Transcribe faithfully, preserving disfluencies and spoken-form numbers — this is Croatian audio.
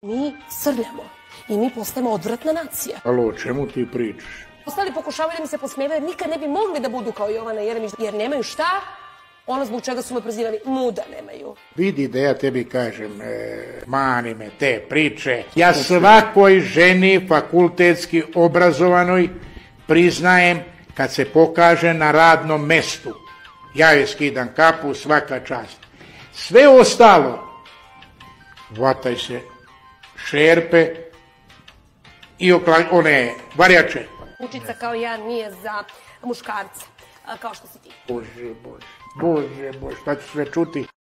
Mi srljamo i mi postajemo odvratna nacija. Alo, o čemu ti pričaš? Ostali pokušavaju da mi se posmijevaju, jer nikad ne bi mogli da budu kao Jovana Jeremić, jer nemaju šta, ono zbog čega su me prozivali, muda nemaju. Vidi da ja tebi kažem, e, mani me te priče. Ja svakoj ženi fakultetski obrazovanoj priznajem kad se pokaže na radnom mestu. Ja joj skidam kapu, svaka čast. Sve ostalo, vataj se šerpe i okla, one varjače. Učica kao ja nije za muškarca, kao što si ti. Bože, bože, bože, bože, šta ću sve čuti?